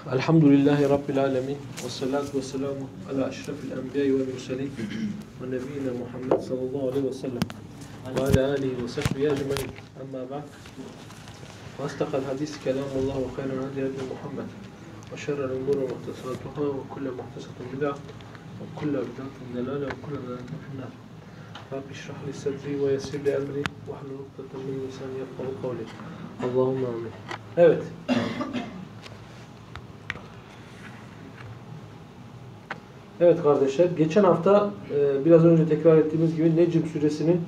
Elhamdülillahi Rabbil alemin. Ve salatu ve selamu ala eşrefil enbiya'i ve mürselin. Ve nebiyyina Muhammed sallallahu aleyhi ve sellem. Ve ala alihi ve sahbihi ecmaîn. Amma ba'd. Ve asdaqal hadis kelamullah ve khayran hadi hadi Muhammed. Ve şerrel umuri muhtesatuhâ ve kulle muhtesatin bid'a. Ve kulle bid'atin delâle ve kulle delâletin finnâr. Rabbi şrah li sadri ve yessir li emri ve hlul ukdeten min lisani yefkahu kavli. Allahumme amin. Evet. Evet kardeşler, geçen hafta biraz önce tekrar ettiğimiz gibi Necm suresinin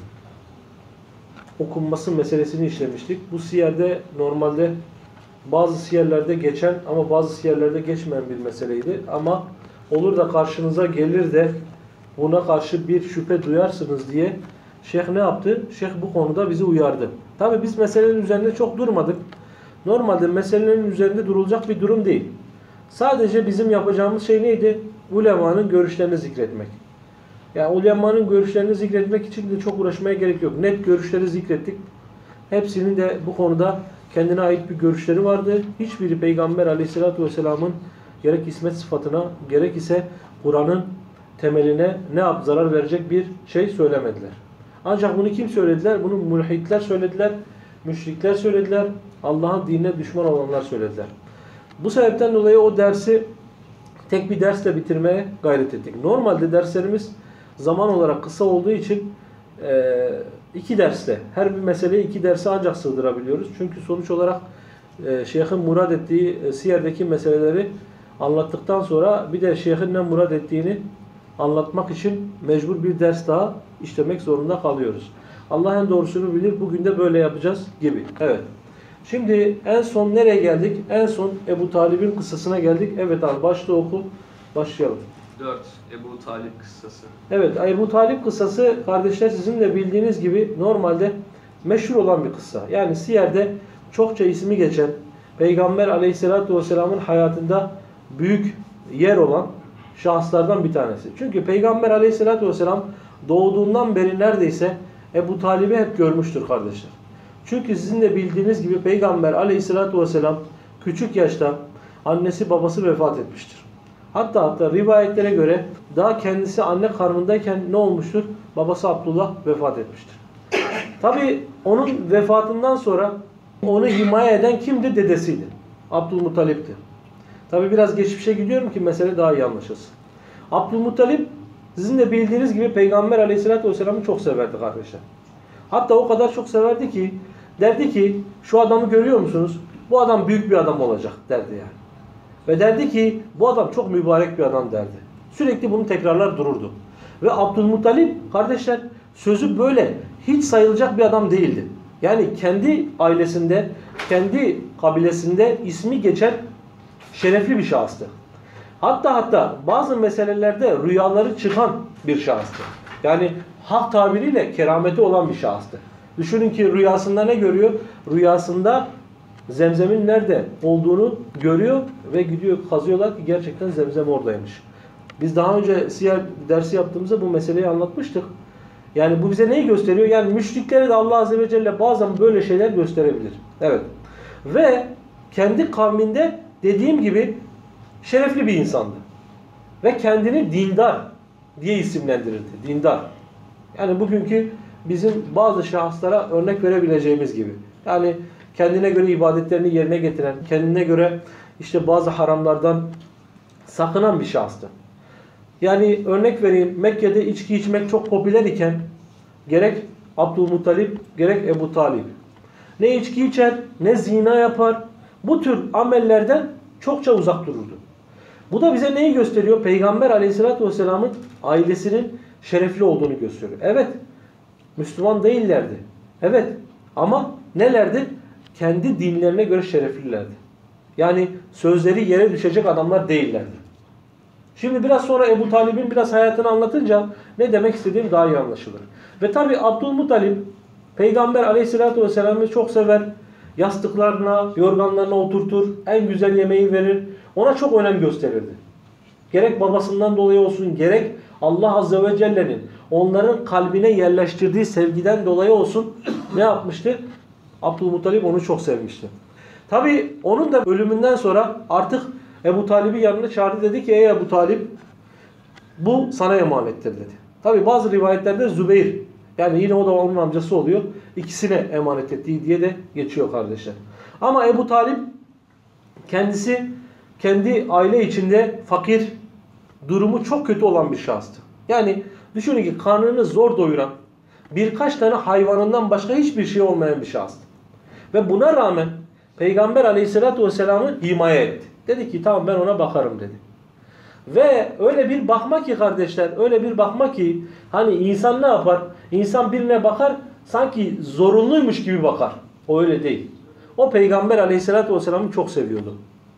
okunması meselesini işlemiştik. Bu siyerde normalde bazı siyerlerde geçen ama bazı siyerlerde geçmeyen bir meseleydi. Ama olur da karşınıza gelir de buna karşı bir şüphe duyarsınız diye şeyh ne yaptı? Şeyh bu konuda bizi uyardı. Tabi biz meselenin üzerinde çok durmadık. Normalde meselenin üzerinde durulacak bir durum değil. Sadece bizim yapacağımız şey neydi? Ulemanın görüşlerini zikretmek. Yani ulemanın görüşlerini zikretmek için de çok uğraşmaya gerek yok. Net görüşleri zikrettik. Hepsinin de bu konuda kendine ait bir görüşleri vardı. Hiçbiri Peygamber Aleyhisselatü Vesselam'ın gerek ismet sıfatına, gerek ise Kur'an'ın temeline zarar verecek bir şey söylemediler. Ancak bunu kim söylediler? Bunu mülhitler söylediler, müşrikler söylediler, Allah'ın dinine düşman olanlar söylediler. Bu sebepten dolayı o dersi tek bir dersle bitirmeye gayret ettik. Normalde derslerimiz zaman olarak kısa olduğu için iki derste, her bir meseleyi iki derse ancak sığdırabiliyoruz. Çünkü sonuç olarak şeyhin murad ettiği siyerdeki meseleleri anlattıktan sonra bir de şeyhin ne murad ettiğini anlatmak için mecbur bir ders daha işlemek zorunda kalıyoruz. Allah en doğrusunu bilir. Bugün de böyle yapacağız gibi. Evet. Şimdi en son nereye geldik? En son Ebu Talib'in kıssasına geldik. Evet abi başta oku. Başlayalım. 4. Ebu Talib kıssası. Evet, Ebu Talib kıssası kardeşler sizin de bildiğiniz gibi normalde meşhur olan bir kıssa. Yani siyerde çokça ismi geçen, Peygamber Aleyhisselatü Vesselam'ın hayatında büyük yer olan şahıslardan bir tanesi. Çünkü Peygamber Aleyhisselatü Vesselam doğduğundan beri neredeyse Ebu Talib'i hep görmüştür kardeşler. Çünkü sizin de bildiğiniz gibi Peygamber Aleyhisselatü Vesselam küçük yaşta annesi babası vefat etmiştir. Hatta rivayetlere göre daha kendisi anne karnındayken ne olmuştur? Babası Abdullah vefat etmiştir. Tabi onun vefatından sonra onu himaye eden kimdi? Dedesiydi. Abdülmuttalip'ti. Tabi biraz geçmişe gidiyorum ki mesele daha iyi anlaşılsın. Abdülmuttalip sizin de bildiğiniz gibi Peygamber Aleyhisselatü Vesselam'ı çok severdi kardeşler. Hatta o kadar çok severdi ki derdi ki şu adamı görüyor musunuz? Bu adam büyük bir adam olacak derdi yani. Ve derdi ki bu adam çok mübarek bir adam derdi. Sürekli bunu tekrarlar dururdu. Ve Abdülmuttalip kardeşler sözü böyle hiç sayılacak bir adam değildi. Yani kendi ailesinde, kendi kabilesinde ismi geçen şerefli bir şahıstı. Hatta bazı meselelerde rüyaları çıkan bir şahıstı. Yani hak tabiriyle kerameti olan bir şahıstı. Düşünün ki rüyasında ne görüyor? Rüyasında Zemzem'in nerede olduğunu görüyor ve gidiyor kazıyorlar ki gerçekten Zemzem oradaymış. Biz daha önce siyer dersi yaptığımızda bu meseleyi anlatmıştık. Yani bu bize neyi gösteriyor? Yani müşriklere de Allah Azze ve Celle bazen böyle şeyler gösterebilir. Evet. Ve kendi kavminde dediğim gibi şerefli bir insandı. Ve kendini dindar diye isimlendirirdi. Dindar. Yani bugünkü bizim bazı şahıslara örnek verebileceğimiz gibi. Yani kendine göre ibadetlerini yerine getiren, kendine göre işte bazı haramlardan sakınan bir şahıstı. Yani örnek vereyim, Mekke'de içki içmek çok popüler iken gerek Abdülmuttalip gerek Ebu Talib ne içki içer ne zina yapar. Bu tür amellerden çokça uzak dururdu. Bu da bize neyi gösteriyor? Peygamber Aleyhisselatü Vesselam'ın ailesinin şerefli olduğunu gösteriyor. Evet, Müslüman değillerdi. Evet, ama nelerdi? Kendi dinlerine göre şereflilerdi. Yani sözleri yere düşecek adamlar değillerdi. Şimdi biraz sonra Ebu Talib'in biraz hayatını anlatınca ne demek istediğim daha iyi anlaşılır. Ve tabi Abdülmuttalip Peygamber Aleyhisselatü Vesselam'ı çok sever. Yastıklarına, yorganlarına oturtur. En güzel yemeği verir. Ona çok önem gösterirdi. Gerek babasından dolayı olsun, gerek Allah Azze ve Celle'nin onların kalbine yerleştirdiği sevgiden dolayı olsun ne yapmıştı? Abdülmuttalip onu çok sevmişti. Tabi onun da ölümünden sonra artık Ebu Talib'i yanına çağırdı, dedi ki ey Ebu Talib, bu sana emanettir dedi. Tabi bazı rivayetlerde Zübeyir, yani yine o da onun amcası oluyor, ikisine emanet ettiği diye de geçiyor kardeşler. Ama Ebu Talib kendisi kendi aile içinde fakir, durumu çok kötü olan bir şahıstı. Yani düşünün ki karnını zor doyuran, birkaç tane hayvanından başka hiçbir şey olmayan bir şahıstı. Ve buna rağmen Peygamber Aleyhisselatü Vesselam'ı himaye etti. Dedi ki tamam ben ona bakarım dedi. Ve öyle bir bakma ki kardeşler, öyle bir bakma ki hani insan ne yapar? İnsan birine bakar sanki zorunluymuş gibi bakar. O öyle değil. O Peygamber Aleyhisselatü Vesselam'ı çok seviyordu.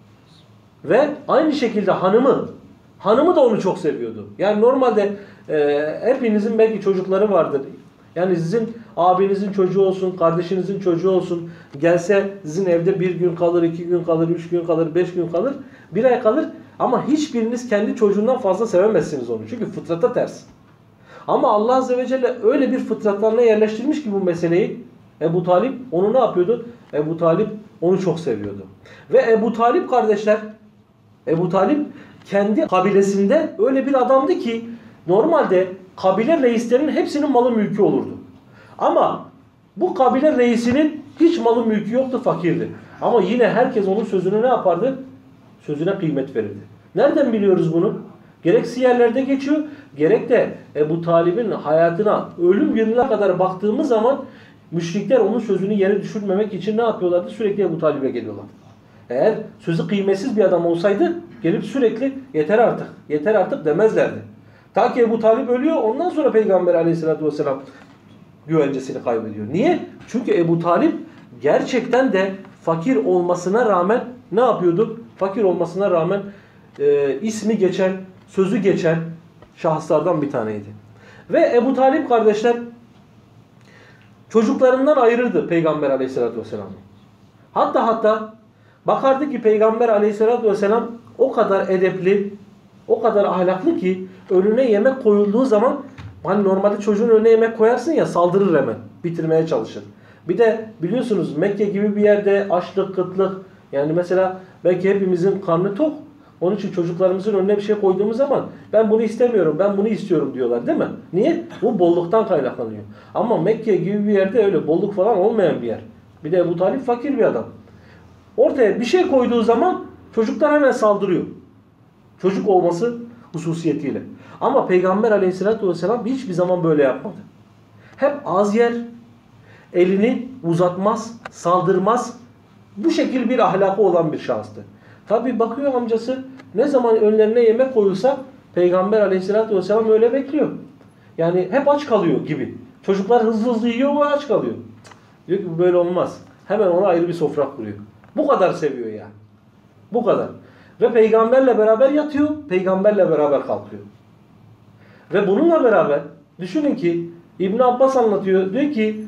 Ve aynı şekilde hanımı da onu çok seviyordu. Yani normalde hepinizin belki çocukları vardır. Yani sizin abinizin çocuğu olsun, kardeşinizin çocuğu olsun, gelse sizin evde bir gün kalır, 2 gün kalır, 3 gün kalır, 5 gün kalır, 1 ay kalır. Ama hiçbiriniz kendi çocuğundan fazla sevemezsiniz onu. Çünkü fıtrata ters. Ama Allah Azze ve Celle öyle bir fıtratlarına yerleştirmiş ki bu meseleyi. Ebu Talib onu ne yapıyordu? Ebu Talib onu çok seviyordu. Ve Ebu Talib kardeşler, Ebu Talib kendi kabilesinde öyle bir adamdı ki normalde kabile reislerinin hepsinin malı mülkü olurdu. Ama bu kabile reisinin hiç malı mülkü yoktu, fakirdi. Ama yine herkes onun sözünü ne yapardı? Sözüne kıymet verirdi. Nereden biliyoruz bunu? Gerek siyerlerde geçiyor, gerek de Ebu Talib'in hayatına ölüm gününe kadar baktığımız zaman müşrikler onun sözünü yere düşürmemek için ne yapıyorlardı? Sürekli Ebu Talib'e geliyorlar. Eğer sözü kıymetsiz bir adam olsaydı gelip sürekli yeter artık, yeter artık demezlerdi. Ta ki Ebu Talib ölüyor, ondan sonra Peygamber Aleyhisselatü Vesselam güvencesini kaybediyor. Niye? Çünkü Ebu Talib gerçekten de fakir olmasına rağmen ne yapıyordu? Fakir olmasına rağmen ismi geçen, sözü geçen şahıslardan bir taneydi. Ve Ebu Talib kardeşler çocuklarından ayırırdı Peygamber Aleyhisselatü Vesselam'ı. Hatta bakardı ki Peygamber Aleyhisselatü Vesselam o kadar edepli, o kadar ahlaklı ki önüne yemek koyulduğu zaman hani normalde çocuğun önüne yemek koyarsın ya, saldırır hemen, bitirmeye çalışır. Bir de biliyorsunuz Mekke gibi bir yerde açlık, kıtlık, yani mesela belki hepimizin karnı tok. Onun için çocuklarımızın önüne bir şey koyduğumuz zaman ben bunu istemiyorum, ben bunu istiyorum diyorlar değil mi? Niye? Bu bolluktan kaynaklanıyor. Ama Mekke gibi bir yerde öyle bolluk falan olmayan bir yer. Bir de Ebu Talib fakir bir adam. Ortaya bir şey koyduğu zaman çocuklar hemen saldırıyor. Çocuk olması hususiyetiyle. Ama Peygamber Aleyhisselatü Vesselam hiçbir zaman böyle yapmadı. Hep az yer, elini uzatmaz, saldırmaz. Bu şekil bir ahlakı olan bir şahıstı. Tabi bakıyor amcası ne zaman önlerine yemek koyulsa Peygamber Aleyhisselatü Vesselam öyle bekliyor. Yani hep aç kalıyor gibi. Çocuklar hızlı hızlı yiyor ve aç kalıyor. Diyor ki bu böyle olmaz. Hemen ona ayrı bir sofra kuruyor. Bu kadar seviyor yani. Bu kadar. Ve peygamberle beraber yatıyor, peygamberle beraber kalkıyor. Ve bununla beraber düşünün ki İbn Abbas anlatıyor. Diyor ki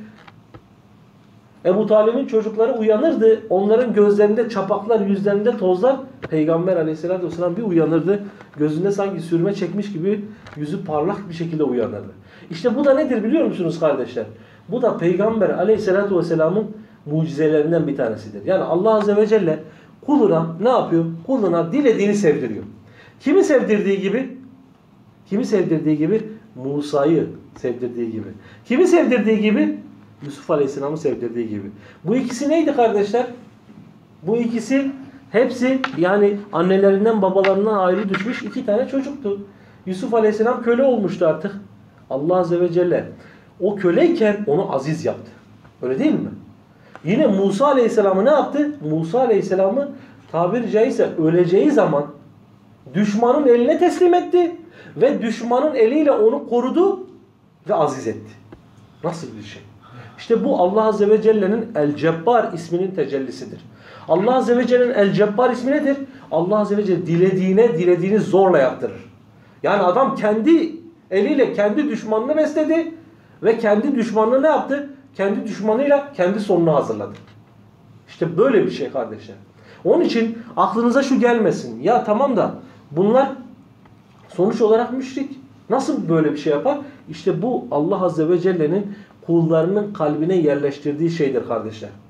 Ebu Talib'in çocukları uyanırdı. Onların gözlerinde çapaklar, yüzlerinde tozlar. Peygamber Aleyhisselatü Vesselam bir uyanırdı. Gözünde sanki sürme çekmiş gibi yüzü parlak bir şekilde uyanırdı. İşte bu da nedir biliyor musunuz kardeşler? Bu da Peygamber Aleyhisselatü Vesselam'ın mucizelerinden bir tanesidir. Yani Allah Azze ve Celle kuluna ne yapıyor? Kuluna dilediğini sevdiriyor. Kimi sevdirdiği gibi? Kimi sevdirdiği gibi? Musa'yı sevdirdiği gibi. Kimi sevdirdiği gibi? Yusuf Aleyhisselam'ı sevdirdiği gibi. Bu ikisi neydi kardeşler? Bu ikisi hepsi yani annelerinden babalarından ayrı düşmüş 2 tane çocuktu. Yusuf Aleyhisselam köle olmuştu artık. Allah Azze ve Celle o köleyken onu aziz yaptı. Öyle değil mi? Yine Musa Aleyhisselam'ı ne yaptı? Musa Aleyhisselam'ı tabiri caizse öleceği zaman düşmanın eline teslim etti. Ve düşmanın eliyle onu korudu ve aziz etti. Nasıl bir şey? İşte bu Allah Azze ve Celle'nin El-Cebbar isminin tecellisidir. Allah Azze ve Celle'nin El-Cebbar ismi nedir? Allah Azze ve Celle dilediğini zorla yaptırır. Yani adam kendi eliyle kendi düşmanını besledi ve kendi düşmanını ne yaptı? Kendi düşmanıyla kendi sonunu hazırladı. İşte böyle bir şey kardeşler. Onun için aklınıza şu gelmesin. Ya tamam da bunlar sonuç olarak müşrik. Nasıl böyle bir şey yapar? İşte bu Allah Azze ve Celle'nin kullarının kalbine yerleştirdiği şeydir kardeşler.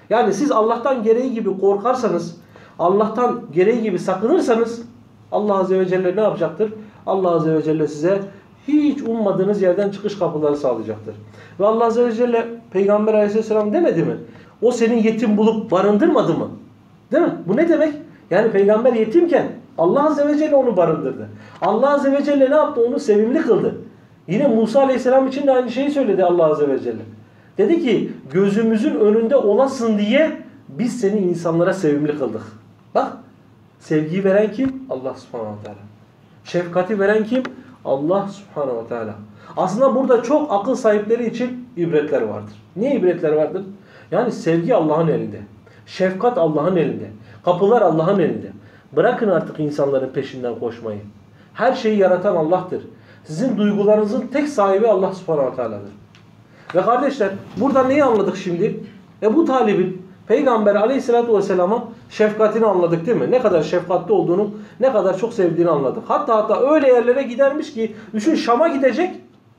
Yani siz Allah'tan gereği gibi korkarsanız, Allah'tan gereği gibi sakınırsanız Allah Azze ve Celle ne yapacaktır? Allah Azze ve Celle size hiç ummadığınız yerden çıkış kapıları sağlayacaktır. Ve Allah Azze ve Celle Peygamber Aleyhisselam demedi mi? O senin yetim bulup barındırmadı mı? Değil mi? Bu ne demek? Yani peygamber yetimken Allah Azze ve Celle onu barındırdı. Allah Azze ve Celle ne yaptı? Onu sevimli kıldı. Yine Musa Aleyhisselam için de aynı şeyi söyledi Allah Azze ve Celle. Dedi ki gözümüzün önünde olasın diye biz seni insanlara sevimli kıldık. Bak, sevgiyi veren kim? Allah Subhanahu ve Teala. Şefkati veren kim? Allah Subhanahu ve Teala. Aslında burada çok akıl sahipleri için ibretler vardır. Niye ibretler vardır? Yani sevgi Allah'ın elinde. Şefkat Allah'ın elinde. Kapılar Allah'ın elinde. Bırakın artık insanların peşinden koşmayı. Her şeyi yaratan Allah'tır. Sizin duygularınızın tek sahibi Allah Subhanahu ve Teala'dır. Ve kardeşler, burada neyi anladık şimdi? Ebu Talib'in Peygamber Aleyhisselatü Vesselam'a şefkatini anladık değil mi? Ne kadar şefkatli olduğunu, ne kadar çok sevdiğini anladık. Hatta öyle yerlere gidermiş ki, düşün, Şam'a gidecek.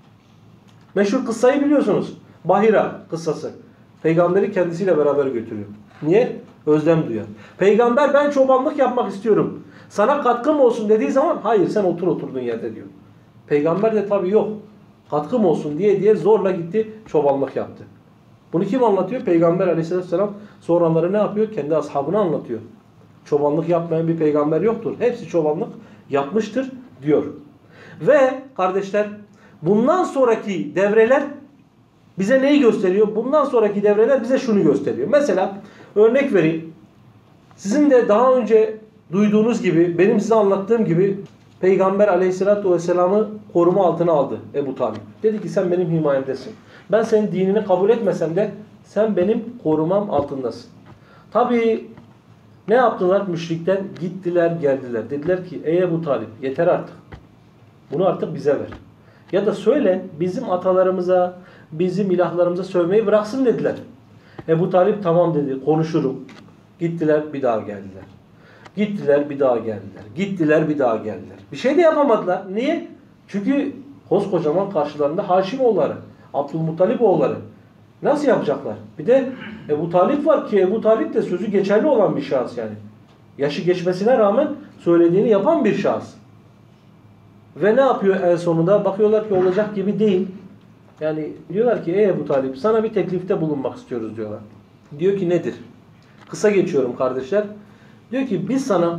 Meşhur kıssayı biliyorsunuz. Bahira kıssası. Peygamberi kendisiyle beraber götürüyor. Niye? Özlem duyuyor. Peygamber ben çobanlık yapmak istiyorum. Sana katkım olsun dediği zaman hayır sen otur oturduğun yerde diyor. Peygamber de tabii yok. Katkım olsun diye zorla gitti çobanlık yaptı. Bunu kim anlatıyor? Peygamber Aleyhisselam sonraları ne yapıyor? Kendi ashabına anlatıyor. Çobanlık yapmayan bir peygamber yoktur. Hepsi çobanlık yapmıştır diyor. Ve kardeşler bundan sonraki devreler bize neyi gösteriyor? Bundan sonraki devreler bize şunu gösteriyor. Mesela örnek vereyim. Sizin de daha önce duyduğunuz gibi, benim size anlattığım gibi Peygamber Aleyhisselatü Vesselam'ı koruma altına aldı Ebu Talib. Dedi ki sen benim himayemdesin. Ben senin dinini kabul etmesem de sen benim korumam altındasın. Tabii ne yaptılar müşrikler? Gittiler geldiler. Dediler ki ey Ebu Talib yeter artık. Bunu artık bize ver. Ya da söyle bizim atalarımıza, bizim ilahlarımıza sövmeyi bıraksın dediler. Ebu Talib tamam dedi, konuşurum. Gittiler bir daha geldiler. Gittiler bir daha geldiler. Gittiler bir daha geldiler. Bir şey de yapamadılar. Niye? Çünkü koskocaman karşılarında Haşimoğulları, Abdülmuttalipoğulları. Nasıl yapacaklar? Bir de Ebu Talib var ki Ebu Talib de sözü geçerli olan bir şahıs yani. Yaşı geçmesine rağmen söylediğini yapan bir şahıs. Ve ne yapıyor en sonunda? Bakıyorlar ki olacak gibi değil. Yani diyorlar ki ey Ebu Talib sana bir teklifte bulunmak istiyoruz diyorlar. Diyor ki nedir? Kısa geçiyorum kardeşler. Diyor ki biz sana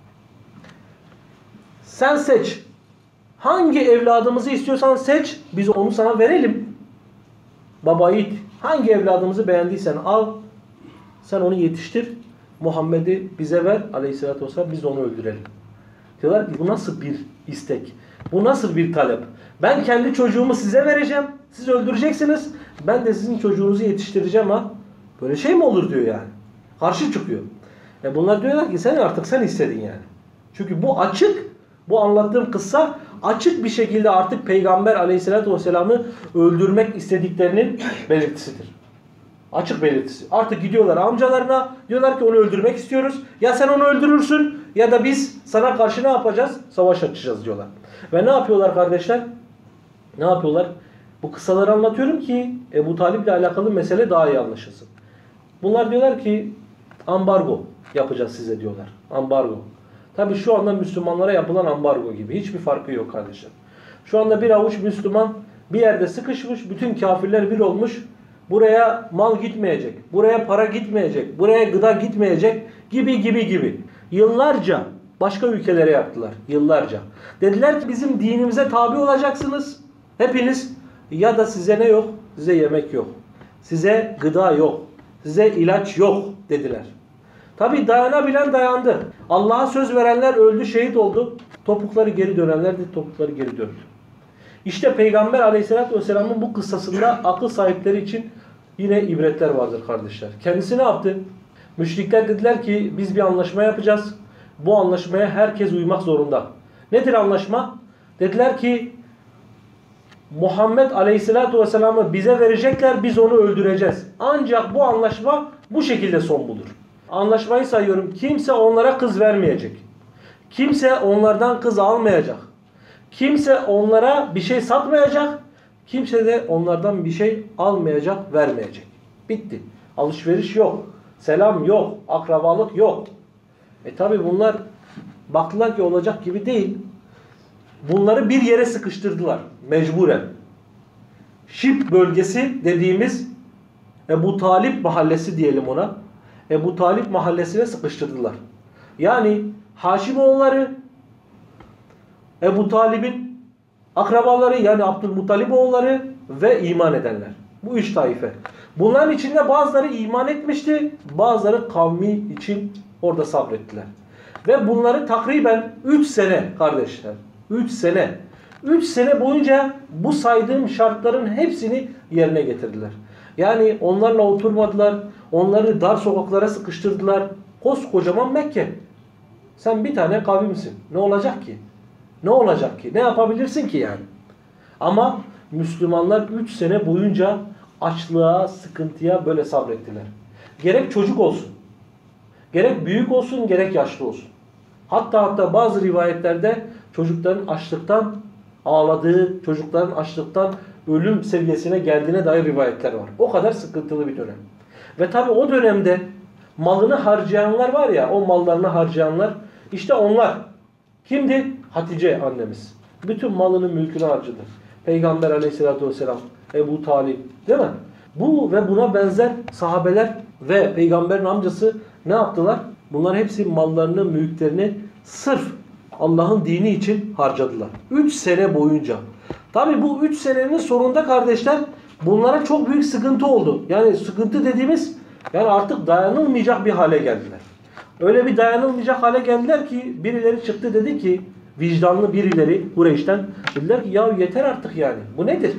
sen seç. Hangi evladımızı istiyorsan seç. Biz onu sana verelim. Baba yiğit. Hangi evladımızı beğendiysen al. Sen onu yetiştir. Muhammed'i bize ver. Aleyhisselatü vesselam biz de onu öldürelim. Diyorlar ki bu nasıl bir istek? Bu nasıl bir talep? Ben kendi çocuğumu size vereceğim. Siz öldüreceksiniz. Ben de sizin çocuğunuzu yetiştireceğim ha. Böyle şey mi olur diyor yani. Karşı çıkıyor. Bunlar diyorlar ki sen istedin yani. Çünkü bu açık, bu anlattığım kıssa açık bir şekilde artık Peygamber Aleyhisselatü Vesselam'ı öldürmek istediklerinin belirtisidir. Açık belirtisi. Artık gidiyorlar amcalarına, diyorlar ki onu öldürmek istiyoruz. Ya sen onu öldürürsün ya da biz sana karşı ne yapacağız? Savaş açacağız diyorlar. Ve ne yapıyorlar kardeşler? Ne yapıyorlar? Bu kıssaları anlatıyorum ki Ebu Talib ile alakalı mesele daha iyi anlaşılsın. Bunlar diyorlar ki ambargo yapacağız size diyorlar. Ambargo. Tabi şu anda Müslümanlara yapılan ambargo gibi. Hiçbir farkı yok kardeşler. Şu anda bir avuç Müslüman bir yerde sıkışmış. Bütün kafirler bir olmuş. Buraya mal gitmeyecek. Buraya para gitmeyecek. Buraya gıda gitmeyecek. Gibi. Yıllarca başka ülkelere yaptılar. Yıllarca. Dediler ki bizim dinimize tabi olacaksınız. Hepiniz ya da size ne yok? Size yemek yok. Size gıda yok. Size ilaç yok dediler. Tabi dayanabilen dayandı. Allah'a söz verenler öldü, şehit oldu. Topukları geri dönenler de topukları geri döndü. İşte Peygamber Aleyhisselatü Vesselam'ın bu kıssasında akıl sahipleri için yine ibretler vardır kardeşler. Kendisi ne yaptı? Müşrikler dediler ki biz bir anlaşma yapacağız. Bu anlaşmaya herkes uymak zorunda. Nedir anlaşma? Dediler ki Muhammed Aleyhisselatü Vesselam'ı bize verecekler, biz onu öldüreceğiz. Ancak bu anlaşma bu şekilde son bulur. Anlaşmayı sayıyorum. Kimse onlara kız vermeyecek. Kimse onlardan kız almayacak. Kimse onlara bir şey satmayacak. Kimse de onlardan bir şey almayacak, vermeyecek. Bitti. Alışveriş yok. selam yok, akrabalık yok. Tabi bunlar baktılar ki olacak gibi değil. Bunları bir yere sıkıştırdılar mecburen. Şip bölgesi dediğimiz Ebu Talip mahallesi diyelim ona. Ebu Talip mahallesine sıkıştırdılar. Yani Haşimoğulları, Ebu Talib'in akrabaları yani Abdülmuttaliboğulları ve iman edenler. Bu üç taife. Bunların içinde bazıları iman etmişti, bazıları kavmi için orada sabrettiler. Ve bunları takriben 3 sene kardeşler. 3 sene. 3 sene boyunca bu saydığım şartların hepsini yerine getirdiler. Yani onlarla oturmadılar, onları dar sokaklara sıkıştırdılar. Koskocaman Mekke. Sen bir tane kavimsin. Ne olacak ki? Ne olacak ki? Ne yapabilirsin ki yani? Ama Müslümanlar 3 sene boyunca açlığa, sıkıntıya böyle sabrettiler. Gerek çocuk olsun, gerek büyük olsun, gerek yaşlı olsun. Hatta bazı rivayetlerde çocukların açlıktan ağladığı, çocukların açlıktan ölüm seviyesine geldiğine dair rivayetler var. O kadar sıkıntılı bir dönem. Ve tabi o dönemde malını harcayanlar var ya, o mallarını harcayanlar, işte onlar. Kimdi? Hatice annemiz. Bütün malını, mülkünü harcadı. Peygamber aleyhissalatü vesselam, Ebu Talib, değil mi? Bu ve buna benzer sahabeler ve peygamberin amcası ne yaptılar? Bunlar hepsi mallarını, mülklerini sırf Allah'ın dini için harcadılar. 3 sene boyunca. Tabi bu 3 senenin sonunda kardeşler bunlara çok büyük sıkıntı oldu. Yani sıkıntı dediğimiz yani artık dayanılmayacak bir hale geldiler. Öyle bir dayanılmayacak hale geldiler ki birileri çıktı dedi ki vicdanlı birileri Kureyş'ten dediler ki ya yeter artık yani. Bu nedir?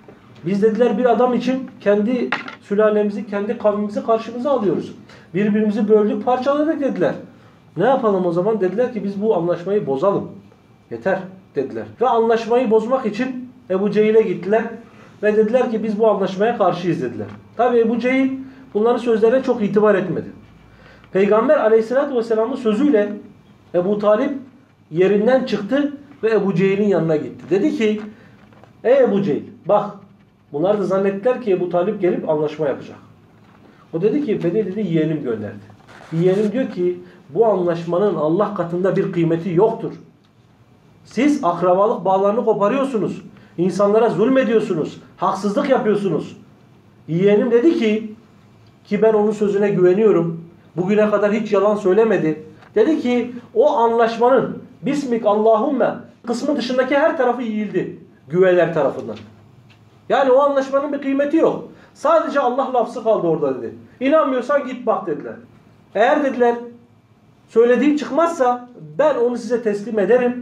Biz dediler bir adam için kendi sülalemizi, kendi kavmimizi karşımıza alıyoruz. Birbirimizi böldük, parçaladık dediler. Ne yapalım o zaman? Dediler ki biz bu anlaşmayı bozalım. Yeter dediler. Ve anlaşmayı bozmak için Ebu Cehil'e gittiler. Ve dediler ki biz bu anlaşmaya karşıyız dediler. Tabi Ebu Cehil bunların sözlerine çok itibar etmedi. Peygamber aleyhissalatü vesselamın sözüyle Ebu Talip yerinden çıktı ve Ebu Cehil'in yanına gitti. Dedi ki ey Ebu Cehil bak bunlar da zannettiler ki Ebu Talip gelip anlaşma yapacak. O dedi ki beni dedi yeğenim gönderdi. Yeğenim diyor ki bu anlaşmanın Allah katında bir kıymeti yoktur. Siz akrabalık bağlarını koparıyorsunuz. İnsanlara zulmediyorsunuz. Haksızlık yapıyorsunuz. Yeğenim dedi ki ben onun sözüne güveniyorum. Bugüne kadar hiç yalan söylemedi. Dedi ki o anlaşmanın Bismik Allahümme kısmı dışındaki her tarafı yiyildi. Güveler tarafından. Yani o anlaşmanın bir kıymeti yok. Sadece Allah lafzı kaldı orada dedi. İnanmıyorsan git bak dediler. Eğer dediler söylediğim çıkmazsa ben onu size teslim ederim.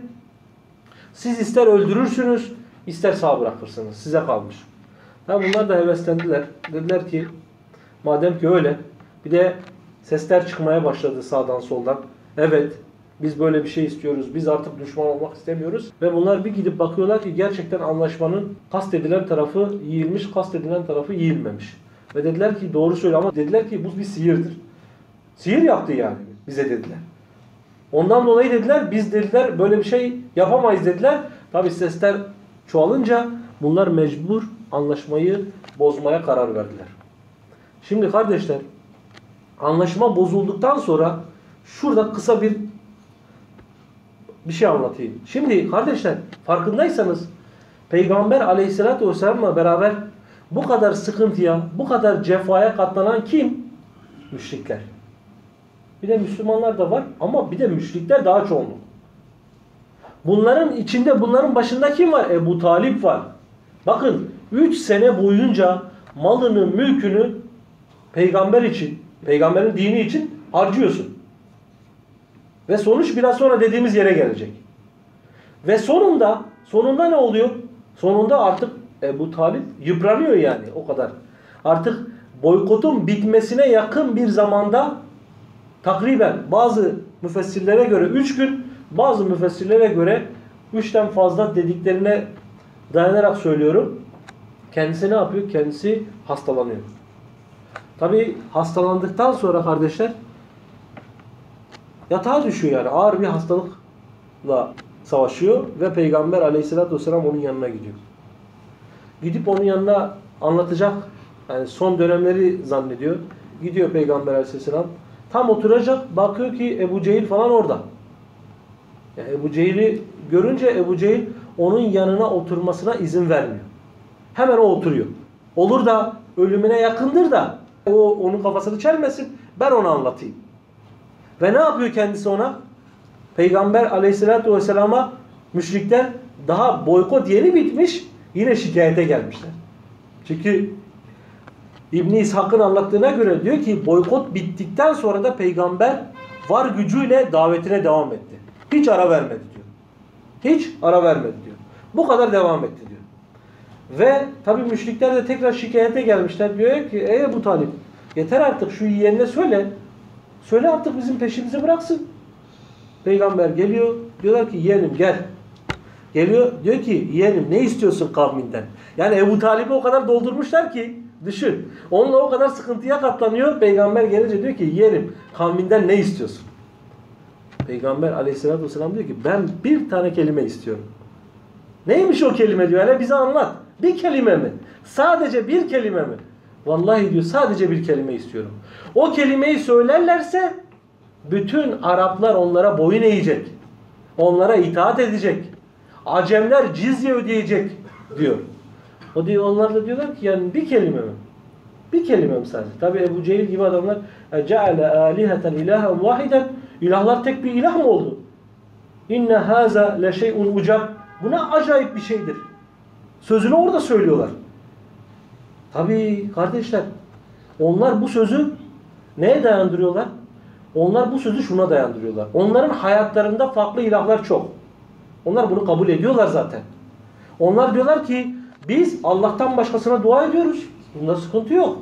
Siz ister öldürürsünüz, ister sağ bırakırsınız. Size kalmış. Bunlar da heveslendiler. Dediler ki madem ki öyle, bir de sesler çıkmaya başladı sağdan soldan. Evet, biz böyle bir şey istiyoruz. Biz artık düşman olmak istemiyoruz. Ve bunlar bir gidip bakıyorlar ki gerçekten anlaşmanın kastedilen tarafı yiyilmiş, kastedilen tarafı yiyilmemiş. Ve dediler ki doğru söyle ama dediler ki bu bir sihirdir. Sihir yaptı yani bize dediler. Ondan dolayı dediler biz dediler böyle bir şey yapamayız dediler. Tabi sesler çoğalınca bunlar mecbur anlaşmayı bozmaya karar verdiler. Şimdi kardeşler anlaşma bozulduktan sonra şurada kısa bir şey anlatayım. Şimdi kardeşler farkındaysanız Peygamber aleyhissalatü vesselam'la beraber bu kadar sıkıntıya, bu kadar cefaya katlanan kim? Müşrikler. Bir de Müslümanlar da var ama bir de müşrikler daha çoğunluk. Bunların içinde bunların başında kim var? Ebu Talip var. Bakın 3 sene boyunca malını, mülkünü peygamber için, peygamberin dini için harcıyorsun. Ve sonuç biraz sonra dediğimiz yere gelecek. Ve sonunda ne oluyor? Sonunda artık Ebu Talip yıpranıyor yani o kadar. Artık boykotun bitmesine yakın bir zamanda takriben bazı müfessirlere göre 3 gün, bazı müfessirlere göre 3'ten fazla dediklerine dayanarak söylüyorum. Kendisi ne yapıyor? Kendisi hastalanıyor. Tabi hastalandıktan sonra kardeşler yatağa düşüyor yani. Ağır bir hastalıkla savaşıyor ve Peygamber aleyhissalatü vesselam onun yanına gidiyor. Gidip onun yanına anlatacak. Yani son dönemleri zannediyor. gidiyor Peygamber aleyhisselam. Tam oturacak, bakıyor ki Ebu Cehil falan orada. Yani Ebu Cehil'i görünce Ebu Cehil onun yanına oturmasına izin vermiyor. Hemen o oturuyor. Olur da ölümüne yakındır da o onun kafasını çelmesin, ben onu anlatayım. Ve ne yapıyor kendisi ona? Peygamber aleyhissalatü vesselama müşrikler daha boykot yeni bitmiş, yine şikayete gelmişler. Çünkü İbn-i İshak'ın anlattığına göre diyor ki boykot bittikten sonra da peygamber var gücüyle davetine devam etti. Hiç ara vermedi diyor. Hiç ara vermedi diyor. Bu kadar devam etti diyor. Ve tabi müşrikler de tekrar şikayete gelmişler. Diyor ki ey Ebu Talib yeter artık şu yeğenine söyle. Söyle artık bizim peşimizi bıraksın. Peygamber geliyor. Diyorlar ki yeğenim gel. Geliyor diyor ki yeğenim ne istiyorsun kavminden? Yani Ebu Talib'i o kadar doldurmuşlar ki düşün. Onunla o kadar sıkıntıya katlanıyor. Peygamber gelince diyor ki yeğenim kavminden ne istiyorsun? Peygamber aleyhissalatü vesselam diyor ki ben bir tane kelime istiyorum. Neymiş o kelime diyor. Hele bize anlat. Bir kelime mi? Sadece bir kelime mi? Vallahi diyor sadece bir kelime istiyorum. O kelimeyi söylerlerse bütün Araplar onlara boyun eğecek. Onlara itaat edecek. Acemler cizye ödeyecek diyor. O diyor, onlar da diyorlar ki yani bir kelime mi? Bir kelime mi sadece? Tabi Ebu Cehil gibi adamlar ceale aliheten ilahen vahiden, ilahlar tek bir ilah mı oldu? İnne haza le şey'un ucab. Buna acayip bir şeydir. Sözünü orada söylüyorlar. Tabi kardeşler, onlar bu sözü neye dayandırıyorlar? Onlar bu sözü şuna dayandırıyorlar. Onların hayatlarında farklı ilahlar çok. Onlar bunu kabul ediyorlar zaten. Onlar diyorlar ki biz Allah'tan başkasına dua ediyoruz. Bunda sıkıntı yok.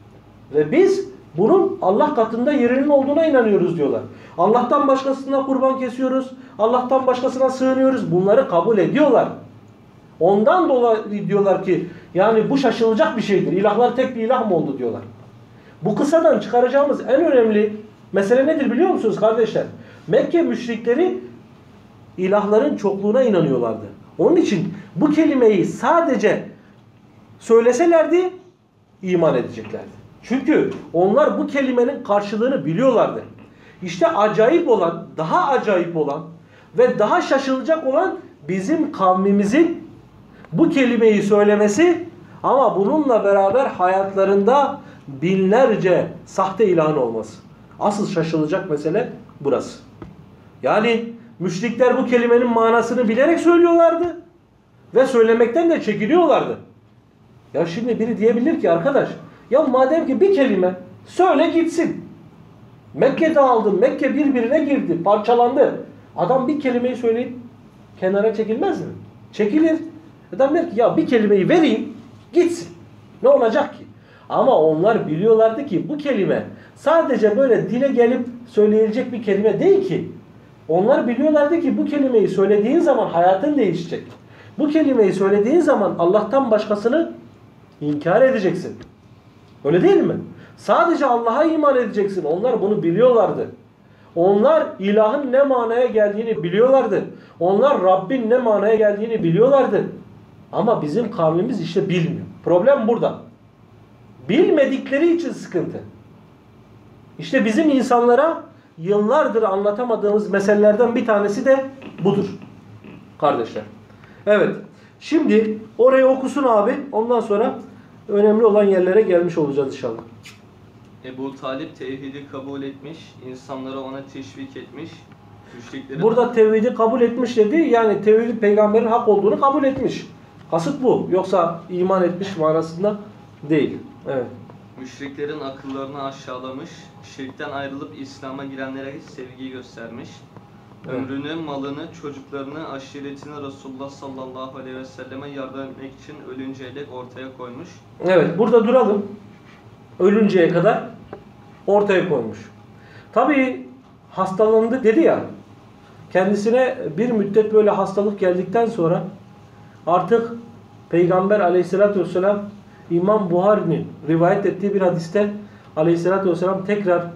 Ve biz bunun Allah katında yerinin olduğuna inanıyoruz diyorlar. Allah'tan başkasına kurban kesiyoruz. Allah'tan başkasına sığınıyoruz. Bunları kabul ediyorlar. Ondan dolayı diyorlar ki yani bu şaşılacak bir şeydir. İlahlar tek bir ilah mı oldu diyorlar. Bu kıssadan çıkaracağımız en önemli mesele nedir biliyor musunuz kardeşler? Mekke müşrikleri ilahların çokluğuna inanıyorlardı. Onun için bu kelimeyi sadece söyleselerdi iman edeceklerdi. Çünkü onlar bu kelimenin karşılığını biliyorlardı. İşte acayip olan, daha acayip olan ve daha şaşılacak olan bizim kavmimizin bu kelimeyi söylemesi ama bununla beraber hayatlarında binlerce sahte ilahın olması. Asıl şaşılacak mesele burası. Yani müşrikler bu kelimenin manasını bilerek söylüyorlardı ve söylemekten de çekiniyorlardı. Ya şimdi biri diyebilir ki arkadaş, ya madem ki bir kelime söyle gitsin. Mekke dağıldı, Mekke birbirine girdi, parçalandı. Adam bir kelimeyi söyleyip kenara çekilmez mi? Çekilir. Adam der ki ya bir kelimeyi vereyim gitsin. Ne olacak ki? Ama onlar biliyorlardı ki bu kelime sadece böyle dile gelip söyleyilecek bir kelime değil ki. Onlar biliyorlardı ki bu kelimeyi söylediğin zaman hayatın değişecek. Bu kelimeyi söylediğin zaman Allah'tan başkasını inkar edeceksin. Öyle değil mi? Sadece Allah'a iman edeceksin. Onlar bunu biliyorlardı. Onlar ilahın ne manaya geldiğini biliyorlardı. Onlar Rabbin ne manaya geldiğini biliyorlardı. Ama bizim kavmimiz işte bilmiyor. Problem burada. Bilmedikleri için sıkıntı. İşte bizim insanlara yıllardır anlatamadığımız meselelerden bir tanesi de budur. Kardeşler. Evet. Şimdi orayı okusun abi. Ondan sonra önemli olan yerlere gelmiş olacağız inşallah. Ebu Talip tevhidi kabul etmiş, insanları ona teşvik etmiş. Müşriklerin... Burada tevhidi kabul etmiş dedi. Yani tevhidin peygamberin hak olduğunu kabul etmiş. Kasıt bu. Yoksa iman etmiş manasında değil. Evet. Müşriklerin akıllarını aşağılamış, şirkten ayrılıp İslam'a girenlere sevgi göstermiş. Evet. Ömrünü, malını, çocuklarını, aşiretini Resulullah sallallahu aleyhi ve selleme yardım etmek için ölünceye dek ortaya koymuş. Evet, burada duralım. Ölünceye kadar ortaya koymuş. Tabii hastalandı dedi ya. Kendisine bir müddet böyle hastalık geldikten sonra artık Peygamber aleyhissalatü vesselam İmam Buhari'nin rivayet ettiği bir hadiste aleyhissalatü vesselam tekrar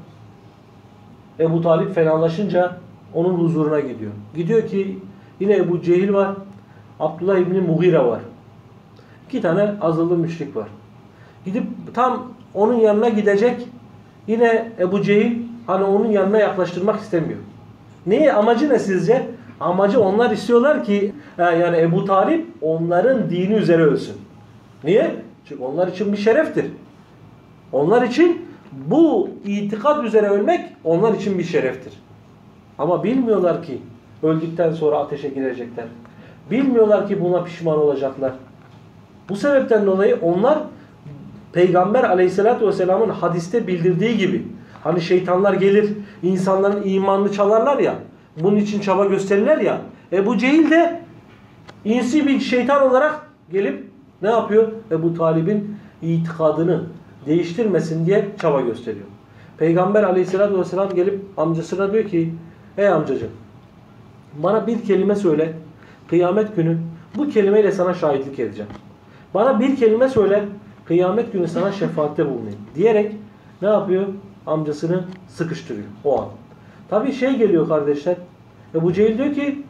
Ebu Talip fenalaşınca onun huzuruna gidiyor. Gidiyor ki yine Ebu Cehil var, Abdullah İbni Mughire var. 2 tane azılı müşrik var. Gidip tam onun yanına gidecek. Yine Ebu Cehil hani onun yanına yaklaştırmak istemiyor. Neyi? Amacı ne sizce? Amacı onlar istiyorlar ki yani Ebu Talip onların dini üzere ölsün. Niye? Çünkü onlar için bir şereftir. Onlar için bu itikad üzere ölmek onlar için bir şereftir. Ama bilmiyorlar ki öldükten sonra ateşe girecekler. Bilmiyorlar ki buna pişman olacaklar. Bu sebepten dolayı onlar Peygamber Aleyhisselatü Vesselam'ın hadiste bildirdiği gibi hani şeytanlar gelir insanların imanını çalarlar ya, bunun için çaba gösterirler ya, Ebu Cehil de insi bir şeytan olarak gelip ne yapıyor? Ebu Talib'in itikadını değiştirmesin diye çaba gösteriyor. Peygamber Aleyhisselatü Vesselam gelip amcasına diyor ki ey amcacığım bana bir kelime söyle, kıyamet günü bu kelimeyle sana şahitlik edeceğim. Bana bir kelime söyle, kıyamet günü sana şefaatte bulunayım diyerek ne yapıyor? Amcasını sıkıştırıyor o an. Tabii geliyor kardeşler. Ebu Cehil diyor ki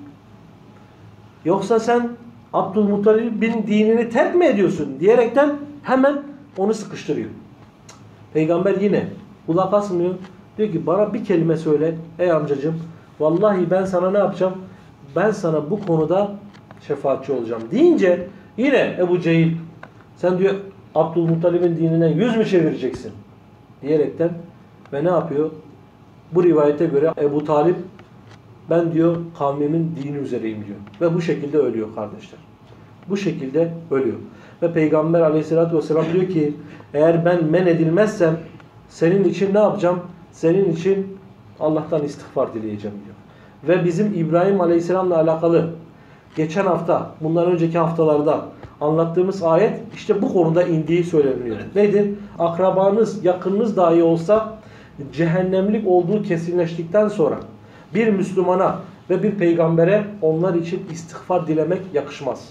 yoksa sen Abdülmuttalib'in dinini terk mi ediyorsun? Diyerekten hemen onu sıkıştırıyor. Peygamber yine kulak asmıyor. Diyor ki bana bir kelime söyle ey amcacığım. Vallahi ben sana ne yapacağım? Ben sana bu konuda şefaatçi olacağım. Deyince yine Ebu Cehil sen diyor Abdülmuttalib'in dininden yüz mü çevireceksin? Diyerekten ve ne yapıyor? Bu rivayete göre Ebu Talip ben diyor kavmimin dini üzereyim diyor. Ve bu şekilde ölüyor kardeşler. Bu şekilde ölüyor. Ve Peygamber Aleyhisselatü Vesselam diyor ki eğer ben men edilmezsem senin için ne yapacağım? Senin için Allah'tan istiğfar dileyeceğim diyor. Ve bizim İbrahim Aleyhisselam'la alakalı geçen hafta, bundan önceki haftalarda anlattığımız ayet işte bu konuda indiği söyleniyor. Nedir? Akrabanız, yakınınız dahi olsa cehennemlik olduğu kesinleştikten sonra bir Müslümana ve bir peygambere onlar için istiğfar dilemek yakışmaz.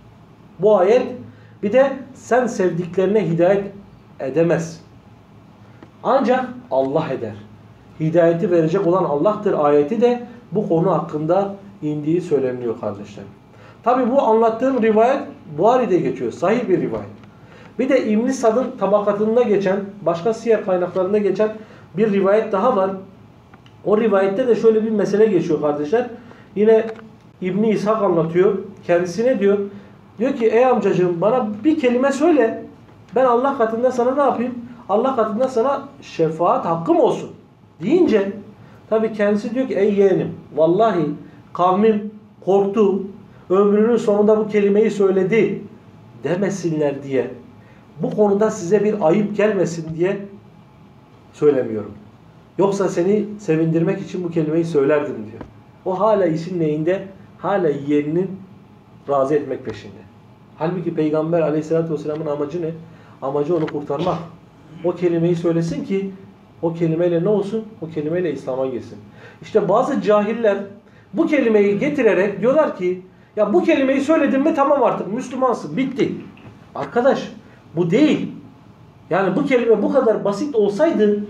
Bu ayet bir de sen sevdiklerine hidayet edemez. Ancak Allah eder. Hidayeti verecek olan Allah'tır ayeti de bu konu hakkında indiği söyleniyor kardeşler. Tabi bu anlattığım rivayet Buhari'de geçiyor. Sahih bir rivayet. Bir de İbn-i Sad'ın tabakatında geçen, başka siyer kaynaklarında geçen bir rivayet daha var. O rivayette de şöyle bir mesele geçiyor kardeşler. Yine İbn-i İshak anlatıyor. Kendisine diyor. Diyor ki ey amcacığım bana bir kelime söyle. Ben Allah katında sana ne yapayım? Allah katında sana şefaat hakkım olsun. Deyince tabi kendisi diyor ki ey yeğenim vallahi kavmim korktu. Ömrünün sonunda bu kelimeyi söyledi demesinler diye. Bu konuda size bir ayıp gelmesin diye söylemiyorum. Yoksa seni sevindirmek için bu kelimeyi söylerdim diyor. O hala işin neyinde? Hala yeğeninin razı etmek peşinde. Halbuki Peygamber Aleyhisselatü Vesselam'ın amacı ne? Amacı onu kurtarmak. O kelimeyi söylesin ki o kelimeyle ne olsun? O kelimeyle İslam'a girsin. İşte bazı cahiller bu kelimeyi getirerek diyorlar ki ya bu kelimeyi söyledin mi tamam artık Müslümansın bitti. Arkadaş bu değil. Yani bu kelime bu kadar basit olsaydı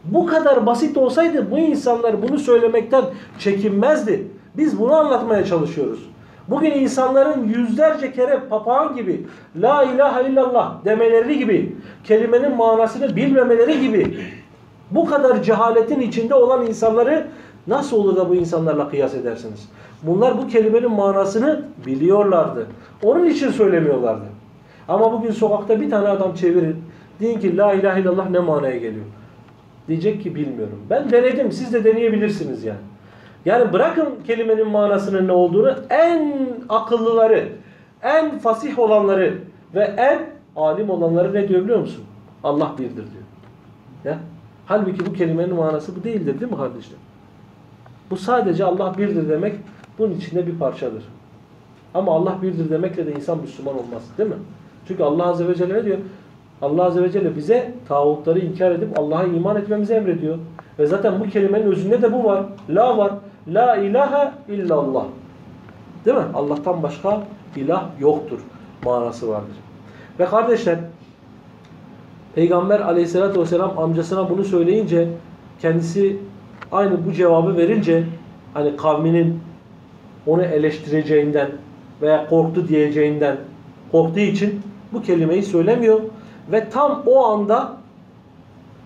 bu insanlar bunu söylemekten çekinmezdi. Biz bunu anlatmaya çalışıyoruz. Bugün insanların yüzlerce kere papağan gibi la ilahe illallah demeleri gibi kelimenin manasını bilmemeleri gibi bu kadar cehaletin içinde olan insanları nasıl olur da bu insanlarla kıyas edersiniz? Bunlar bu kelimenin manasını biliyorlardı. Onun için söylemiyorlardı. Ama bugün sokakta bir tane adam çevirir. Deyin ki la ilahe illallah ne manaya geliyor? Diyecek ki bilmiyorum. Ben denedim. Siz de deneyebilirsiniz yani. Yani bırakın kelimenin manasının ne olduğunu en akıllıları, en fasih olanları ve en alim olanları ne diyor biliyor musun? Allah birdir diyor. Ya? Halbuki bu kelimenin manası bu değildir değil mi kardeşler? Bu sadece Allah birdir demek bunun içinde bir parçadır. Ama Allah birdir demekle de insan Müslüman olmaz değil mi? Çünkü Allah Azze ve Celle ne diyor? Allah Azze ve Celle bize tağutları inkar edip Allah'a iman etmemizi emrediyor. Ve zaten bu kelimenin özünde de bu var. La var. La ilahe illallah. Değil mi? Allah'tan başka ilah yoktur manası vardır. Ve kardeşler Peygamber Aleyhisselatü Vesselam amcasına bunu söyleyince kendisi aynı bu cevabı verince hani kavminin onu eleştireceğinden veya korktu diyeceğinden korktuğu için bu kelimeyi söylemiyor ve tam o anda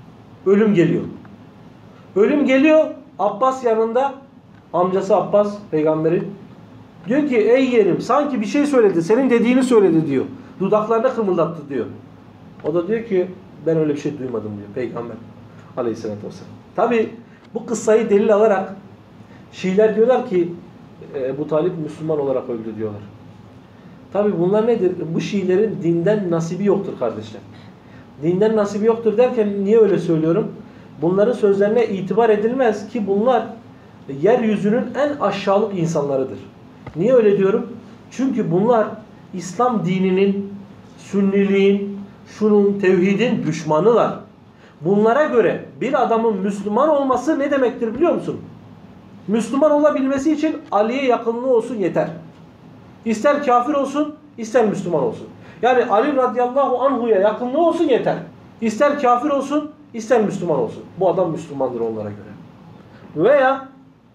ölüm geliyor. Ölüm geliyor. Abbas yanında. Amcası Abbas peygamberin. Diyor ki ey yeğenim sanki bir şey söyledi. Senin dediğini söyledi diyor. Dudaklarını kımıldattı diyor. O da diyor ki ben öyle bir şey duymadım diyor peygamber aleyhissalatü vesselam. Tabi bu kıssayı delil alarak Şiiler diyorlar ki Ebu Talip Müslüman olarak öldü diyorlar. Tabi bunlar nedir? Bu Şiilerin dinden nasibi yoktur kardeşler. Dinden nasibi yoktur derken niye öyle söylüyorum? Bunların sözlerine itibar edilmez ki bunlar yeryüzünün en aşağılık insanlarıdır. Niye öyle diyorum? Çünkü bunlar İslam dininin, sünniliğin, şunun, tevhidin düşmanılar. Bunlara göre bir adamın Müslüman olması ne demektir biliyor musun? Müslüman olabilmesi için Ali'ye yakınlığı olsun yeter. İster kafir olsun, ister Müslüman olsun. Yani Ali radıyallahu anhu'ya yakınlığı olsun yeter. İster kafir olsun, ister Müslüman olsun. Bu adam Müslümandır onlara göre. Veya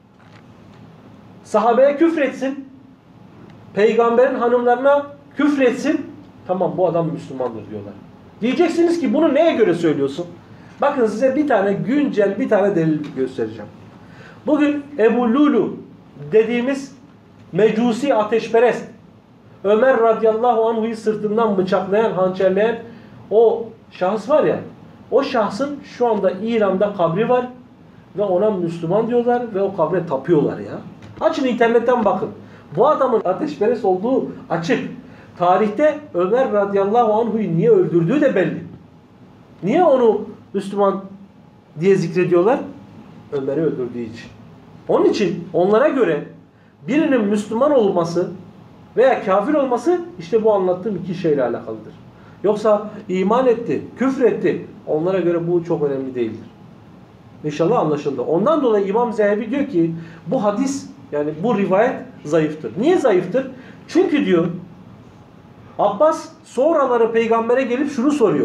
sahabeye küfretsin, peygamberin hanımlarına küfretsin, tamam bu adam Müslümandır diyorlar. Diyeceksiniz ki bunu neye göre söylüyorsun? Bakın size bir tane güncel bir tane delil göstereceğim. Bugün Ebu Lulu dediğimiz mecusi ateşperest, Ömer radıyallahu anhu'yu sırtından bıçaklayan, hançerleyen o şahıs var ya, o şahsın şu anda İran'da kabri var ve ona Müslüman diyorlar ve o kabre tapıyorlar ya. Açın internetten bakın. Bu adamın ateşperest olduğu açık. Tarihte Ömer radıyallahu anhu'yu niye öldürdüğü de belli. Niye onu Müslüman diye zikrediyorlar? Ömer'i öldürdüğü için. Onun için onlara göre birinin Müslüman olması veya kafir olması işte bu anlattığım iki şeyle alakalıdır. Yoksa iman etti, küfür etti. Onlara göre bu çok önemli değildir. İnşallah anlaşıldı. Ondan dolayı İmam Zehebi diyor ki bu hadis yani bu rivayet zayıftır. Niye zayıftır? Çünkü diyor Abbas sonraları peygambere gelip şunu soruyor.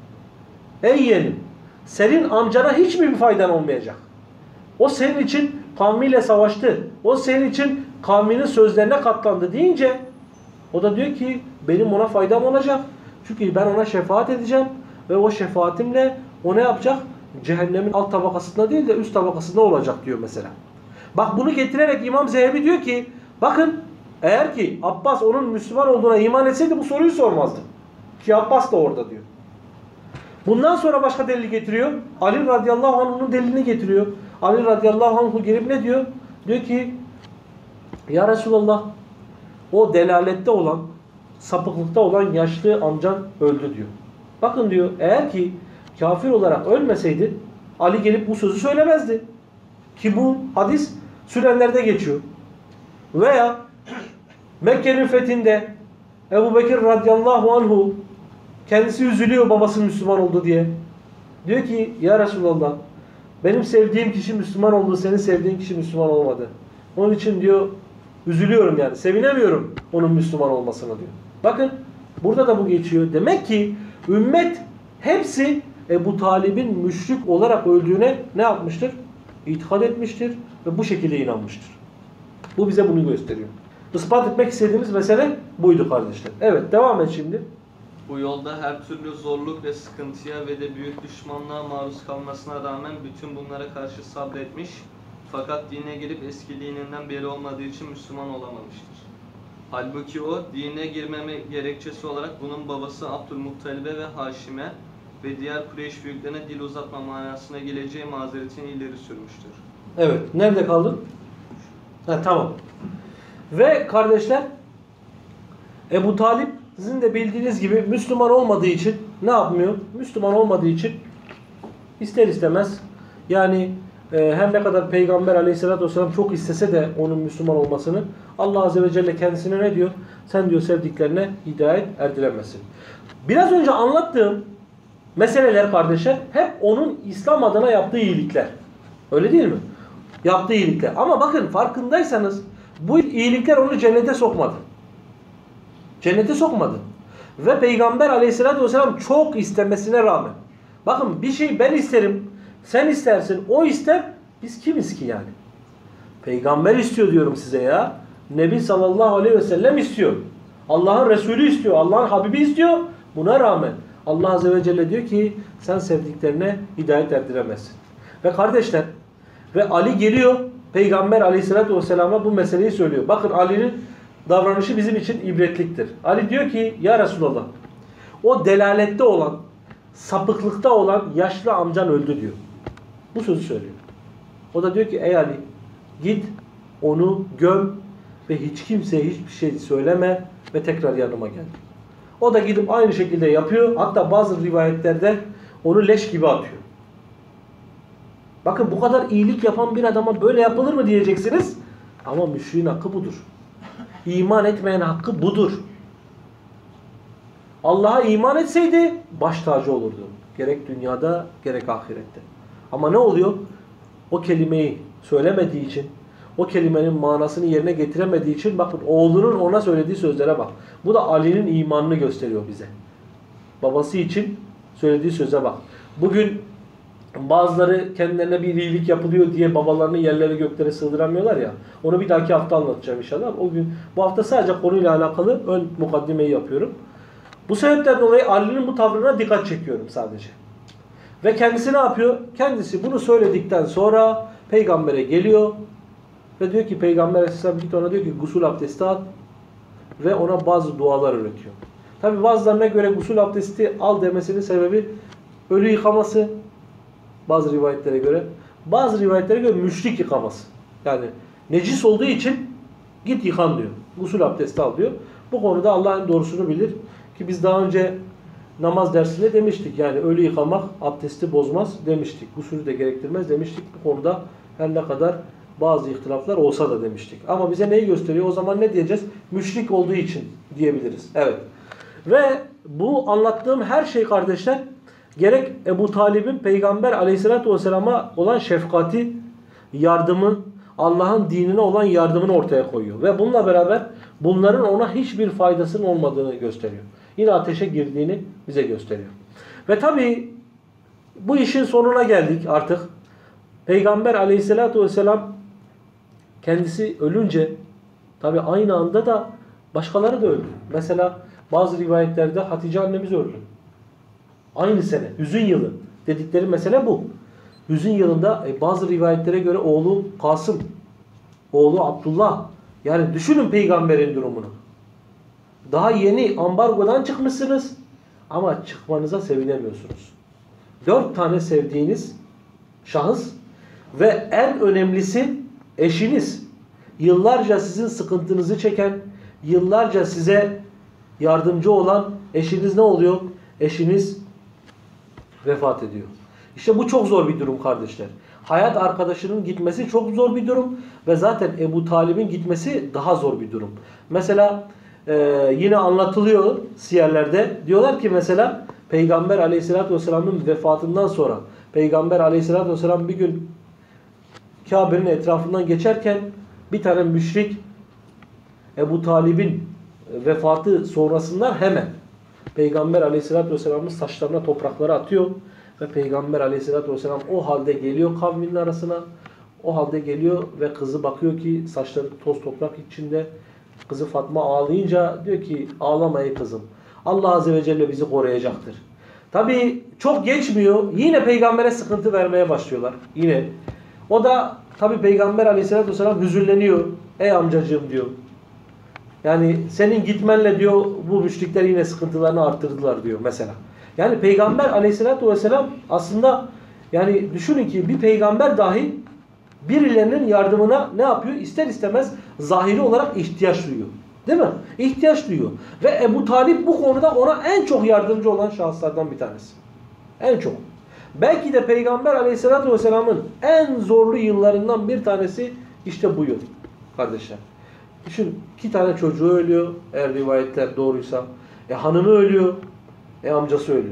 Ey yeğenim senin amcana hiç mi bir faydan olmayacak? O senin için kavmiyle savaştı. O senin için kavminin sözlerine katlandı deyince o da diyor ki benim ona faydam olacak. Çünkü ben ona şefaat edeceğim ve o şefaatimle o ne yapacak? Cehennemin alt tabakasında değil de üst tabakasında olacak diyor mesela. Bak bunu getirerek İmam Zehebi diyor ki bakın eğer ki Abbas onun Müslüman olduğuna iman etseydi bu soruyu sormazdı. Ki Abbas da orada diyor. Bundan sonra başka delil getiriyor. Ali radıyallahu anh'ın delilini getiriyor. Ali radıyallahu anh gelip ne diyor? Diyor ki ya Resulallah o delalette olan, sapıklıkta olan yaşlı amcan öldü diyor. Bakın diyor eğer ki kafir olarak ölmeseydi Ali gelip bu sözü söylemezdi. Ki bu hadis Sünenlerde geçiyor. Veya Mekke'nin fethinde Ebu Bekir radıyallahu anhu kendisi üzülüyor babası Müslüman oldu diye. Diyor ki ya Resulallah benim sevdiğim kişi Müslüman oldu, senin sevdiğin kişi Müslüman olmadı. Onun için diyor üzülüyorum yani sevinemiyorum onun Müslüman olmasına diyor. Bakın burada da bu geçiyor. Demek ki ümmet hepsi Ebu Talib'in müşrik olarak öldüğüne ne yapmıştır? İtikad etmiştir ve bu şekilde inanmıştır. Bu bize bunu gösteriyor. Ispat etmek istediğimiz mesele buydu kardeşler. Evet devam et şimdi. Bu yolda her türlü zorluk ve sıkıntıya ve de büyük düşmanlığa maruz kalmasına rağmen bütün bunlara karşı sabretmiş fakat dine girip eski dininden beri olmadığı için Müslüman olamamıştır. Halbuki o dine girmeme gerekçesi olarak bunun babası Abdülmuttalib'e ve Haşim'e ve diğer Kureyş büyüklerine dil uzatma manasına geleceği mazeretini ileri sürmüştür. Evet. Nerede kaldın? Ha, tamam. Ve kardeşler Ebu Talip sizin de bildiğiniz gibi Müslüman olmadığı için ne yapmıyor? Müslüman olmadığı için ister istemez yani her ne kadar Peygamber aleyhissalatü vesselam çok istese de onun Müslüman olmasını Allah azze ve celle kendisine ne diyor? Sen diyor sevdiklerine hidayet erdiremezsin. Biraz önce anlattığım meseleler kardeşler hep onun İslam adına yaptığı iyilikler. Öyle değil mi? Yaptığı iyilikler. Ama bakın farkındaysanız bu iyilikler onu cennete sokmadı. Cennete sokmadı. Ve Peygamber aleyhissalatü vesselam çok istemesine rağmen. Bakın bir şey ben isterim, sen istersin, o ister. Biz kimiz ki yani? Peygamber istiyor diyorum size ya. Nebi sallallahu aleyhi ve sellem istiyor. Allah'ın Resulü istiyor. Allah'ın Habibi istiyor. Buna rağmen Allah Azze ve Celle diyor ki sen sevdiklerine hidayet erdiremezsin. Ve kardeşler, ve Ali geliyor Peygamber Aleyhisselatü Vesselam'a bu meseleyi söylüyor. Bakın Ali'nin davranışı bizim için ibretliktir. Ali diyor ki ya Resulallah, o delalette olan, sapıklıkta olan yaşlı amcan öldü diyor. Bu sözü söylüyor. O da diyor ki ey Ali, git onu göm ve hiç kimseye hiçbir şey söyleme ve tekrar yanıma gel. O da gidip aynı şekilde yapıyor. Hatta bazı rivayetlerde onu leş gibi atıyor. Bakın bu kadar iyilik yapan bir adama böyle yapılır mı diyeceksiniz. Ama müşriğin hakkı budur. İman etmeyen hakkı budur. Allah'a iman etseydi baş tacı olurdu. Gerek dünyada gerek ahirette. Ama ne oluyor? O kelimeyi söylemediği için, o kelimenin manasını yerine getiremediği için bakın oğlunun ona söylediği sözlere bak. Bu da Ali'nin imanını gösteriyor bize. Babası için söylediği söze bak. Bugün bazıları kendilerine bir iyilik yapılıyor diye babalarını yerlere göklere sığdıramıyorlar ya. Onu bir dahaki hafta anlatacağım inşallah. O gün bu hafta sadece konuyla alakalı ön mukaddimeyi yapıyorum. Bu sebepten dolayı Ali'nin bu tavrına dikkat çekiyorum sadece. Ve kendisi ne yapıyor? Kendisi bunu söyledikten sonra peygambere geliyor ve diyor ki Peygamber Aleyhisselam git ona diyor ki gusül abdesti al ve ona bazı dualar öğretiyor. Tabi bazılarına göre gusül abdesti al demesinin sebebi ölü yıkaması. Bazı rivayetlere göre. Bazı rivayetlere göre müşrik yıkaması. Yani necis olduğu için git yıkan diyor. Gusül abdesti al diyor. Bu konuda Allah'ın doğrusunu bilir. Ki biz daha önce namaz dersinde demiştik. Yani ölü yıkamak abdesti bozmaz demiştik. Gusülü de gerektirmez demiştik. Bu konuda her ne kadar bazı ihtilaflar olsa da demiştik. Ama bize neyi gösteriyor? O zaman ne diyeceğiz? Müşrik olduğu için diyebiliriz. Evet. Ve bu anlattığım her şey kardeşler gerek Ebu Talib'in Peygamber Aleyhisselatü Vesselam'a olan şefkati, yardımı, Allah'ın dinine olan yardımını ortaya koyuyor. Ve bununla beraber bunların ona hiçbir faydasının olmadığını gösteriyor. Yine ateşe girdiğini bize gösteriyor. Ve tabii bu işin sonuna geldik artık. Peygamber Aleyhisselatü Vesselam kendisi ölünce tabii aynı anda da başkaları da öldü. Mesela bazı rivayetlerde Hatice annemiz öldü. Aynı sene, hüzün yılı dedikleri mesele bu. Hüzün yılında bazı rivayetlere göre oğlu Kasım, oğlu Abdullah. Yani düşünün peygamberin durumunu. Daha yeni ambargodan çıkmışsınız ama çıkmanıza sevinemiyorsunuz. 4 tane sevdiğiniz şahıs ve en önemlisi eşiniz. Yıllarca sizin sıkıntınızı çeken, yıllarca size yardımcı olan eşiniz ne oluyor? Eşiniz vefat ediyor. İşte bu çok zor bir durum kardeşler. Hayat arkadaşının gitmesi çok zor bir durum ve zaten Ebu Talib'in gitmesi daha zor bir durum. Mesela yine anlatılıyor siyerlerde. Diyorlar ki mesela Peygamber Aleyhisselatü Vesselam'ın vefatından sonra Peygamber Aleyhisselatü Vesselam bir gün Kabe'nin etrafından geçerken bir tane müşrik Ebu Talib'in vefatı sonrasından hemen Peygamber Aleyhisselatü Vesselam'ın saçlarına toprakları atıyor ve Peygamber Aleyhisselatü Vesselam o halde geliyor kavminin arasına. O halde geliyor ve kızı bakıyor ki saçları toz toprak içinde. Kızı Fatma ağlayınca diyor ki ağlama ey kızım. Allah Azze ve Celle bizi koruyacaktır. Tabii çok geçmiyor. Yine peygambere sıkıntı vermeye başlıyorlar. Yine. O da tabii Peygamber Aleyhisselatü Vesselam hüzünleniyor. Ey amcacığım diyor. Yani senin gitmenle diyor bu müşrikler yine sıkıntılarını arttırdılar diyor mesela. Yani Peygamber Aleyhisselatü Vesselam aslında yani düşünün ki bir peygamber dahi birilerinin yardımına ne yapıyor? İster istemez zahiri olarak ihtiyaç duyuyor. Değil mi? İhtiyaç duyuyor. Ve Ebu Talib bu konuda ona en çok yardımcı olan şahıslardan bir tanesi. En çok. Belki de Peygamber Aleyhisselatü Vesselam'ın en zorlu yıllarından bir tanesi işte bu yıl. Kardeşler. Düşün 2 tane çocuğu ölüyor eğer rivayetler doğruysa. Hanımı ölüyor. Amcası ölüyor.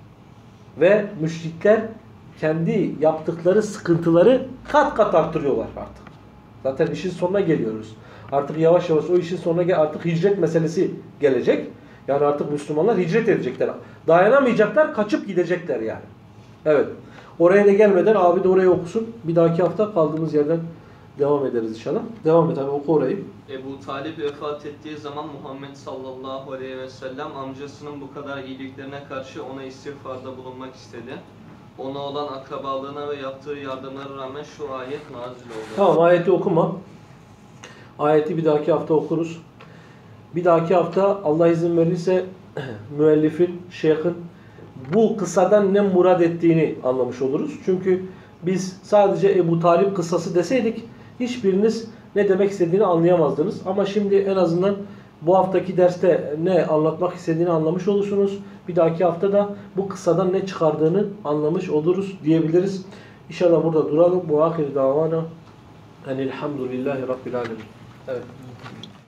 Ve müşrikler kendi yaptıkları sıkıntıları kat kat arttırıyorlar artık. Zaten işin sonuna geliyoruz. Artık yavaş yavaş o işin sonuna artık hicret meselesi gelecek. Yani artık Müslümanlar hicret edecekler. Dayanamayacaklar, kaçıp gidecekler yani. Evet. Oraya da gelmeden abi de oraya okusun. Bir dahaki hafta kaldığımız yerden devam ederiz inşallah. Devam et abi, oku orayı. Ebu Talip vefat ettiği zaman Muhammed sallallahu aleyhi ve sellem amcasının bu kadar iyiliklerine karşı ona istiğfarda bulunmak istedi. Ona olan akrabalığına ve yaptığı yardımlara rağmen şu ayet nazil oldu. Tamam, ayeti okuma. Ayeti bir dahaki hafta okuruz. Bir dahaki hafta Allah izin verirse müellifin, şeyhin bu kıssadan ne murad ettiğini anlamış oluruz. Çünkü biz sadece Ebu Talip kıssası deseydik hiçbiriniz ne demek istediğini anlayamazdınız. Ama şimdi en azından bu haftaki derste ne anlatmak istediğini anlamış olursunuz. Bir dahaki hafta da bu kıssadan ne çıkardığını anlamış oluruz diyebiliriz. İnşallah burada duralım. Bu ahir davana. Elhamdülillahi Rabbil alemin. Evet.